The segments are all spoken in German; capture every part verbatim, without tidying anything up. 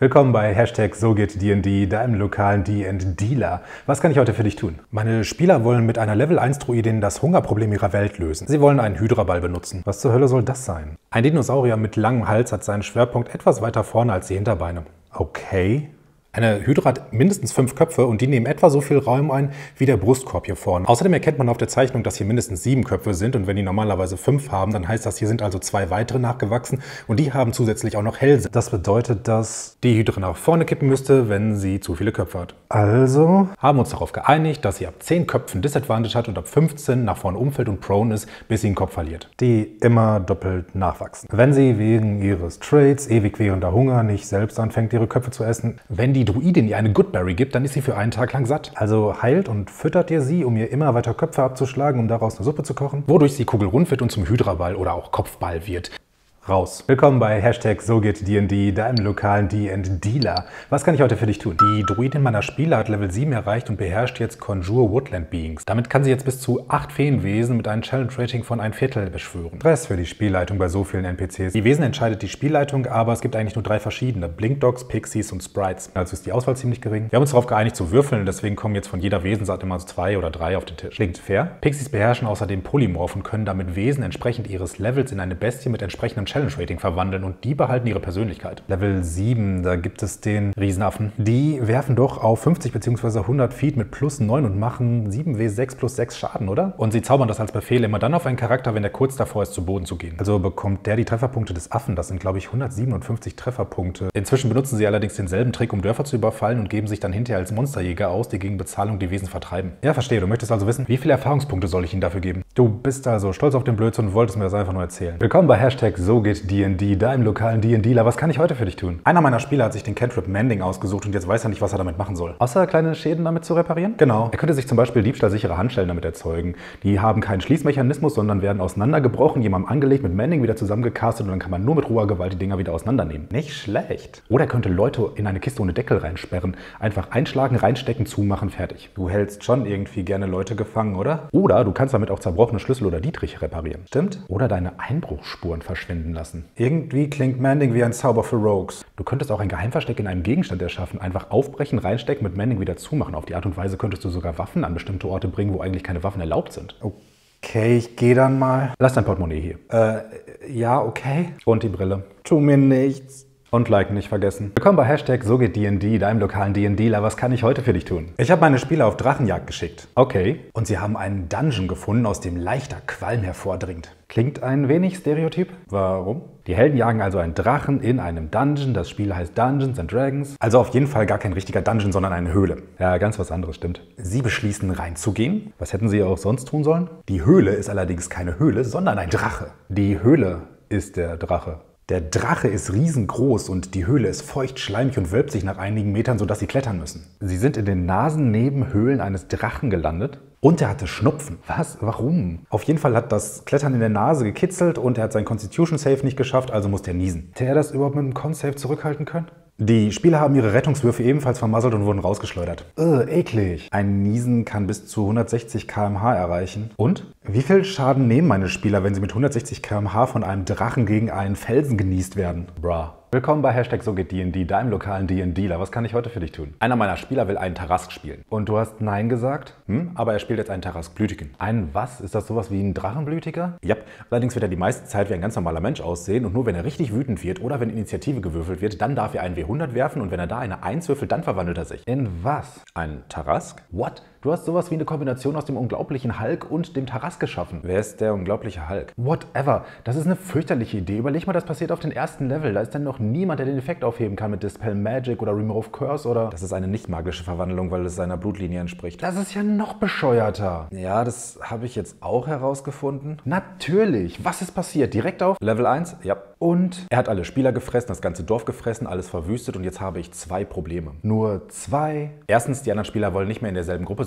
Willkommen bei Hashtag So geht D und D, deinem lokalen D und D-Dealer. Was kann ich heute für dich tun? Meine Spieler wollen mit einer Level eins Druidin das Hungerproblem ihrer Welt lösen. Sie wollen einen Hydraball benutzen. Was zur Hölle soll das sein? Ein Dinosaurier mit langem Hals hat seinen Schwerpunkt etwas weiter vorne als die Hinterbeine. Okay. Eine Hydra hat mindestens fünf Köpfe und die nehmen etwa so viel Raum ein wie der Brustkorb hier vorne. Außerdem erkennt man auf der Zeichnung, dass hier mindestens sieben Köpfe sind und wenn die normalerweise fünf haben, dann heißt das, hier sind also zwei weitere nachgewachsen und die haben zusätzlich auch noch Hälse. Das bedeutet, dass die Hydra nach vorne kippen müsste, wenn sie zu viele Köpfe hat. Also haben wir uns darauf geeinigt, dass sie ab zehn Köpfen Disadvantage hat und ab fünfzehn nach vorne umfällt und prone ist, bis sie einen Kopf verliert. Die immer doppelt nachwachsen. Wenn sie wegen ihres Traits ewig währender Hunger nicht selbst anfängt, ihre Köpfe zu essen, wenn die Druidin ihr eine Goodberry gibt, dann ist sie für einen Tag lang satt. Also heilt und füttert ihr sie, um ihr immer weiter Köpfe abzuschlagen, um daraus eine Suppe zu kochen, wodurch sie kugelrund wird und zum Hydraball oder auch Kopfball wird. Raus. Willkommen bei Hashtag So geht D und D, deinem lokalen D und Dealer. Was kann ich heute für dich tun? Die Druidin meiner Spieler hat Level sieben erreicht und beherrscht jetzt Conjure Woodland Beings. Damit kann sie jetzt bis zu acht Feenwesen mit einem Challenge-Rating von ein Viertel beschwören. Stress für die Spielleitung bei so vielen N P Cs. Die Wesen entscheidet die Spielleitung, aber es gibt eigentlich nur drei verschiedene. Blinkdogs, Pixies und Sprites. Also ist die Auswahl ziemlich gering. Wir haben uns darauf geeinigt zu würfeln, deswegen kommen jetzt von jeder Wesensart immer zwei oder drei auf den Tisch. Klingt fair? Pixies beherrschen außerdem Polymorph und können damit Wesen entsprechend ihres Levels in eine Bestie mit entsprechendem Challenge-Rating verwandeln und die behalten ihre Persönlichkeit. Level sieben, da gibt es den Riesenaffen. Die werfen doch auf fünfzig bzw. hundert Feet mit plus neun und machen sieben W sechs plus sechs Schaden, oder? Und sie zaubern das als Befehl immer dann auf einen Charakter, wenn er kurz davor ist, zu Boden zu gehen. Also bekommt der die Trefferpunkte des Affen. Das sind, glaube ich, hundertsiebenundfünfzig Trefferpunkte. Inzwischen benutzen sie allerdings denselben Trick, um Dörfer zu überfallen und geben sich dann hinterher als Monsterjäger aus, die gegen Bezahlung die Wesen vertreiben. Ja, verstehe. Du möchtest also wissen, wie viele Erfahrungspunkte soll ich ihnen dafür geben? Du bist also stolz auf den Blödsinn und wolltest mir das einfach nur erzählen. Willkommen bei Hashtag So geht D und D, deinem lokalen D und Dealer. Was kann ich heute für dich tun? Einer meiner Spieler hat sich den Cantrip Mending ausgesucht und jetzt weiß er nicht, was er damit machen soll. Außer kleine Schäden damit zu reparieren? Genau. Er könnte sich zum Beispiel diebstahlsichere Handschellen damit erzeugen. Die haben keinen Schließmechanismus, sondern werden auseinandergebrochen, jemandem angelegt, mit Mending wieder zusammengecastet und dann kann man nur mit roher Gewalt die Dinger wieder auseinandernehmen. Nicht schlecht. Oder er könnte Leute in eine Kiste ohne Deckel reinsperren. Einfach einschlagen, reinstecken, zumachen, fertig. Du hältst schon irgendwie gerne Leute gefangen, oder? Oder du kannst damit auch zerbrochene Schlüssel oder Dietriche reparieren. Stimmt? Oder deine Einbruchsspuren verschwinden lassen. Irgendwie klingt Mending wie ein Zauber für Rogues. Du könntest auch ein Geheimversteck in einem Gegenstand erschaffen, einfach aufbrechen, reinstecken, mit Mending wieder zumachen. Auf die Art und Weise könntest du sogar Waffen an bestimmte Orte bringen, wo eigentlich keine Waffen erlaubt sind. Okay, ich gehe dann mal. Lass dein Portemonnaie hier. Äh, ja, okay. Und die Brille. Tu mir nichts. Und Like nicht vergessen. Willkommen bei Hashtag So geht D und D, deinem lokalen D und Dealer. Was kann ich heute für dich tun? Ich habe meine Spieler auf Drachenjagd geschickt. Okay. Und sie haben einen Dungeon gefunden, aus dem leichter Qualm hervordringt. Klingt ein wenig stereotyp. Warum? Die Helden jagen also einen Drachen in einem Dungeon. Das Spiel heißt Dungeons and Dragons. Also auf jeden Fall gar kein richtiger Dungeon, sondern eine Höhle. Ja, ganz was anderes, stimmt. Sie beschließen reinzugehen. Was hätten sie auch sonst tun sollen? Die Höhle ist allerdings keine Höhle, sondern ein Drache. Die Höhle ist der Drache. Der Drache ist riesengroß und die Höhle ist feucht, schleimig und wölbt sich nach einigen Metern, sodass sie klettern müssen. Sie sind in den Nasennebenhöhlen eines Drachen gelandet und er hatte Schnupfen. Was? Warum? Auf jeden Fall hat das Klettern in der Nase gekitzelt und er hat sein Constitution Save nicht geschafft, also musste er niesen. Hätte er das überhaupt mit dem Con Save zurückhalten können? Die Spieler haben ihre Rettungswürfe ebenfalls vermasselt und wurden rausgeschleudert. Ugh, eklig. Ein Niesen kann bis zu hundertsechzig Kilometer pro Stunde erreichen. Und? Wie viel Schaden nehmen meine Spieler, wenn sie mit hundertsechzig Kilometer pro Stunde von einem Drachen gegen einen Felsen genießt werden? Bra. Willkommen bei Hashtag So geht D und D, deinem lokalen D und Dealer. Was kann ich heute für dich tun? Einer meiner Spieler will einen Tarask spielen. Und du hast Nein gesagt? Hm? Aber er spielt jetzt einen Tarask-Blütigen. Ein was? Ist das sowas wie ein Drachenblütiger? Ja. Allerdings wird er die meiste Zeit wie ein ganz normaler Mensch aussehen und nur wenn er richtig wütend wird oder wenn Initiative gewürfelt wird, dann darf er einen W hundert werfen und wenn er da eine eins würfelt, dann verwandelt er sich. In was? Ein Tarask? What? Du hast sowas wie eine Kombination aus dem unglaublichen Hulk und dem Tarask geschaffen. Wer ist der unglaubliche Hulk? Whatever. Das ist eine fürchterliche Idee. Überleg mal, das passiert auf den ersten Level. Da ist dann noch niemand, der den Effekt aufheben kann mit Dispel Magic oder Remove Curse oder... Das ist eine nicht magische Verwandlung, weil es seiner Blutlinie entspricht. Das ist ja noch bescheuerter. Ja, das habe ich jetzt auch herausgefunden. Natürlich. Was ist passiert? Direkt auf Level eins? Ja. Und er hat alle Spieler gefressen, das ganze Dorf gefressen, alles verwüstet und jetzt habe ich zwei Probleme. Nur zwei. Erstens, die anderen Spieler wollen nicht mehr in derselben Gruppe sein.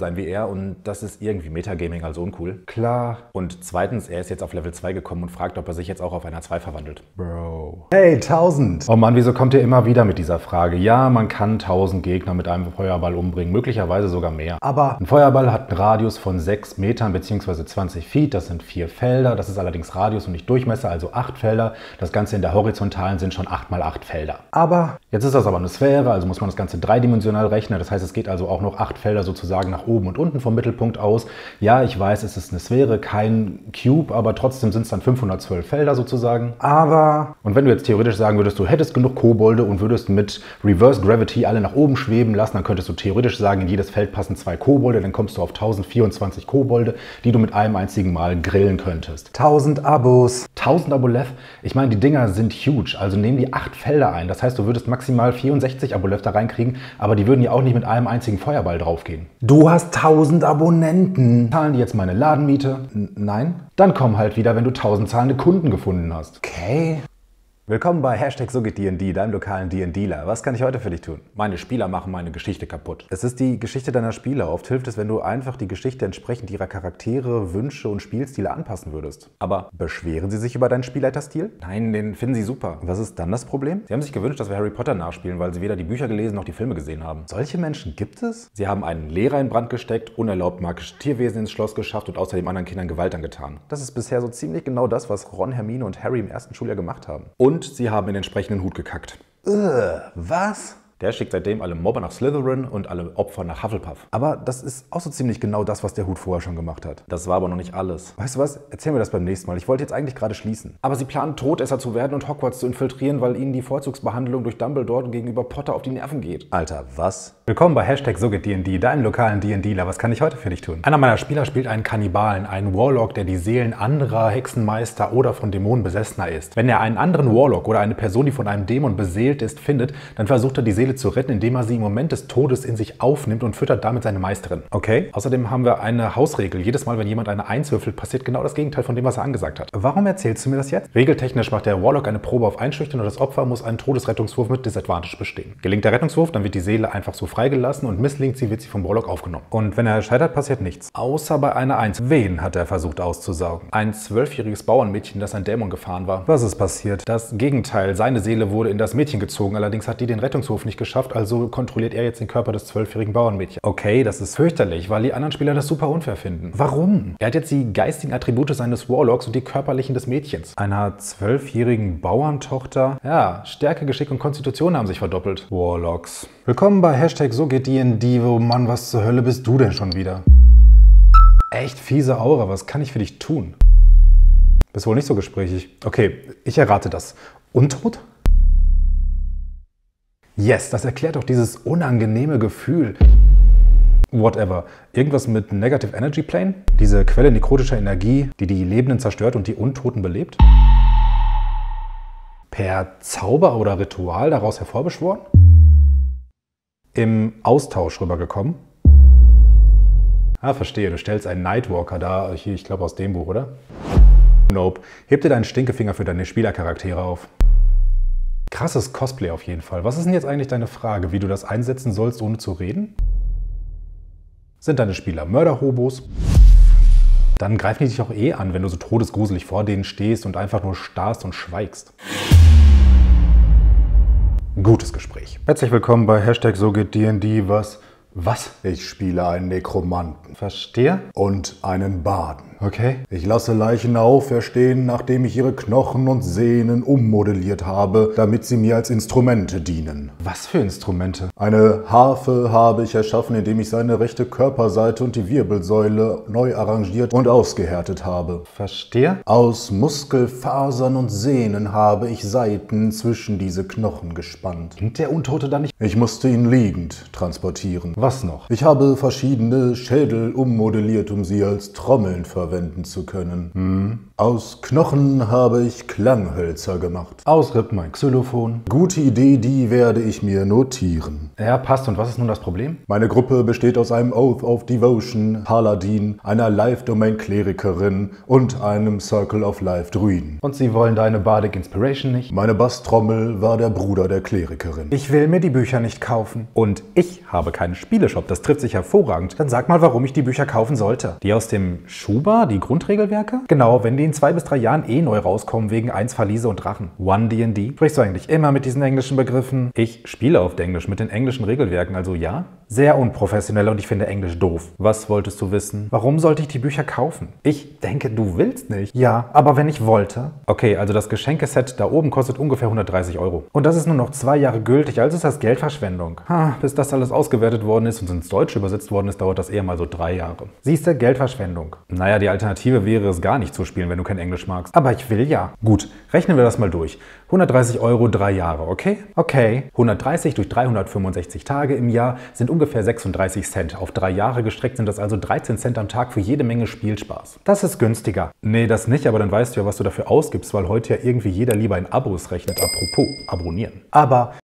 sein wie er und das ist irgendwie Metagaming, also uncool. Klar. Und zweitens, er ist jetzt auf Level zwei gekommen und fragt, ob er sich jetzt auch auf einer zwei verwandelt. Bro. Hey, tausend! Oh Mann, wieso kommt ihr immer wieder mit dieser Frage? Ja, man kann tausend Gegner mit einem Feuerball umbringen, möglicherweise sogar mehr. Aber ein Feuerball hat einen Radius von sechs Metern bzw. zwanzig Feet, das sind vier Felder, das ist allerdings Radius und nicht Durchmesser, also acht Felder. Das Ganze in der horizontalen sind schon acht mal acht Felder. Aber jetzt ist das aber eine Sphäre, also muss man das Ganze dreidimensional rechnen. Das heißt, es geht also auch noch acht Felder sozusagen nach oben und unten vom Mittelpunkt aus. Ja, ich weiß, es ist eine Sphäre, kein Cube, aber trotzdem sind es dann fünfhundertzwölf Felder sozusagen. Aber, und wenn du jetzt theoretisch sagen würdest, du hättest genug Kobolde und würdest mit Reverse Gravity alle nach oben schweben lassen, dann könntest du theoretisch sagen, in jedes Feld passen zwei Kobolde, dann kommst du auf tausendvierundzwanzig Kobolde, die du mit einem einzigen Mal grillen könntest. tausend Abos. tausend Aboleth? Ich meine, die Dinger sind huge, also nehmen die acht Felder ein. Das heißt, du würdest maximal vierundsechzig Aboleth da reinkriegen, aber die würden ja auch nicht mit einem einzigen Feuerball draufgehen. Du hast tausend Abonnenten. Zahlen die jetzt meine Ladenmiete? N- nein? Dann komm halt wieder, wenn du tausend zahlende Kunden gefunden hast. Okay. Willkommen bei Hashtag So geht D und D, deinem lokalen D und D-Ler. Was kann ich heute für dich tun? Meine Spieler machen meine Geschichte kaputt. Es ist die Geschichte deiner Spieler. Oft hilft es, wenn du einfach die Geschichte entsprechend ihrer Charaktere, Wünsche und Spielstile anpassen würdest. Aber beschweren sie sich über deinen Spielleiterstil? Nein, den finden sie super. Was ist dann das Problem? Sie haben sich gewünscht, dass wir Harry Potter nachspielen, weil sie weder die Bücher gelesen noch die Filme gesehen haben. Solche Menschen gibt es? Sie haben einen Lehrer in Brand gesteckt, unerlaubt magische Tierwesen ins Schloss geschafft und außerdem anderen Kindern Gewalt angetan. Das ist bisher so ziemlich genau das, was Ron, Hermine und Harry im ersten Schuljahr gemacht haben. Und sie haben in den entsprechenden Hut gekackt. Ugh, was? Der schickt seitdem alle Mobber nach Slytherin und alle Opfer nach Hufflepuff. Aber das ist auch so ziemlich genau das, was der Hut vorher schon gemacht hat. Das war aber noch nicht alles. Weißt du was? Erzähl mir das beim nächsten Mal. Ich wollte jetzt eigentlich gerade schließen. Aber sie planen, Todesser zu werden und Hogwarts zu infiltrieren, weil ihnen die Vorzugsbehandlung durch Dumbledore gegenüber Potter auf die Nerven geht. Alter, was? Willkommen bei Hashtag So geht D und D, deinem lokalen D und D-Ler. Was kann ich heute für dich tun? Einer meiner Spieler spielt einen Kannibalen, einen Warlock, der die Seelen anderer Hexenmeister oder von Dämonen besessener ist. Wenn er einen anderen Warlock oder eine Person, die von einem Dämon beseelt ist, findet, dann versucht er die Seele zu retten, indem er sie im Moment des Todes in sich aufnimmt und füttert damit seine Meisterin. Okay. Außerdem haben wir eine Hausregel. Jedes Mal, wenn jemand eine Eins würfelt, passiert genau das Gegenteil von dem, was er angesagt hat. Warum erzählst du mir das jetzt? Regeltechnisch macht der Warlock eine Probe auf Einschüchtern und das Opfer muss einen Todesrettungswurf mit Disadvantage bestehen. Gelingt der Rettungswurf, dann wird die Seele einfach so freigelassen und misslingt sie, wird sie vom Warlock aufgenommen. Und wenn er scheitert, passiert nichts. Außer bei einer Eins. Wen hat er versucht auszusaugen? Ein zwölfjähriges Bauernmädchen, das ein Dämon gefahren war. Was ist passiert? Das Gegenteil. Seine Seele wurde in das Mädchen gezogen, allerdings hat die den Rettungswurf nicht geschafft, also kontrolliert er jetzt den Körper des zwölfjährigen Bauernmädchens. Okay, das ist fürchterlich, weil die anderen Spieler das super unfair finden. Warum? Er hat jetzt die geistigen Attribute seines Warlocks und die körperlichen des Mädchens. Einer zwölfjährigen Bauerntochter? Ja, Stärke, Geschick und Konstitution haben sich verdoppelt. Warlocks. Willkommen bei Hashtag So geht D und D. Oh Mann, was zur Hölle bist du denn schon wieder? Echt fiese Aura, was kann ich für dich tun? Bist wohl nicht so gesprächig. Okay, ich errate das. Untot? Yes, das erklärt doch dieses unangenehme Gefühl. Whatever. Irgendwas mit Negative Energy Plane? Diese Quelle nekrotischer Energie, die die Lebenden zerstört und die Untoten belebt? Per Zauber oder Ritual daraus hervorbeschworen? Im Austausch rübergekommen? Ah, verstehe. Du stellst einen Nightwalker dar. Hier, ich glaube aus dem Buch, oder? Nope. Heb dir deinen Stinkefinger für deine Spielercharaktere auf. Krasses Cosplay auf jeden Fall. Was ist denn jetzt eigentlich deine Frage, wie du das einsetzen sollst, ohne zu reden? Sind deine Spieler Mörderhobos? Dann greifen die dich auch eh an, wenn du so todesgruselig vor denen stehst und einfach nur starrst und schweigst. Gutes Gespräch. Herzlich willkommen bei Hashtag So geht D und D. Was? Was? Ich spiele einen Nekromanten. Verstehe? Und einen Baden. Okay. Ich lasse Leichen auferstehen, nachdem ich ihre Knochen und Sehnen ummodelliert habe, damit sie mir als Instrumente dienen. Was für Instrumente? Eine Harfe habe ich erschaffen, indem ich seine rechte Körperseite und die Wirbelsäule neu arrangiert und ausgehärtet habe. Verstehe? Aus Muskelfasern und Sehnen habe ich Saiten zwischen diese Knochen gespannt. Und der Untote dann nicht? Ich musste ihn liegend transportieren. Was noch? Ich habe verschiedene Schädel ummodelliert, um sie als Trommeln verwendet verwenden zu können. Hm. Aus Knochen habe ich Klanghölzer gemacht. Aus Rippen ein Xylophon. Gute Idee, die werde ich mir notieren. Ja, passt. Und was ist nun das Problem? Meine Gruppe besteht aus einem Oath of Devotion, Paladin, einer Life-Domain-Klerikerin und einem Circle of Life-Druiden. Und Sie wollen deine Bardic Inspiration nicht? Meine Basstrommel war der Bruder der Klerikerin. Ich will mir die Bücher nicht kaufen. Und ich habe keinen Spieleshop. Das trifft sich hervorragend. Dann sag mal, warum ich die Bücher kaufen sollte. Die aus dem Schuber, die Grundregelwerke? Genau, wenn die in zwei bis drei Jahren eh neu rauskommen wegen eins Verliese und Drachen. One D and D? Sprichst du eigentlich immer mit diesen englischen Begriffen? Ich spiele auf Englisch mit den englischen Regelwerken, also ja? Sehr unprofessionell und ich finde Englisch doof. Was wolltest du wissen? Warum sollte ich die Bücher kaufen? Ich denke, du willst nicht. Ja, aber wenn ich wollte. Okay, also das Geschenkeset da oben kostet ungefähr hundertdreißig Euro. Und das ist nur noch zwei Jahre gültig, also ist das Geldverschwendung. Ha, bis das alles ausgewertet worden ist und ins Deutsche übersetzt worden ist, dauert das eher mal so drei Jahre. Siehst du, Geldverschwendung. Naja, die Alternative wäre es gar nicht zu spielen, wenn du kein Englisch magst. Aber ich will ja. Gut, rechnen wir das mal durch. hundertdreißig Euro, drei Jahre, okay? Okay. hundertdreißig durch dreihundertfünfundsechzig Tage im Jahr sind ungefähr sechsunddreißig Cent. Auf drei Jahre gestreckt sind das also dreizehn Cent am Tag für jede Menge Spielspaß. Das ist günstiger. Nee, das nicht, aber dann weißt du ja, was du dafür ausgibst, weil heute ja irgendwie jeder lieber in Abos rechnet. Apropos, abonnieren. Aber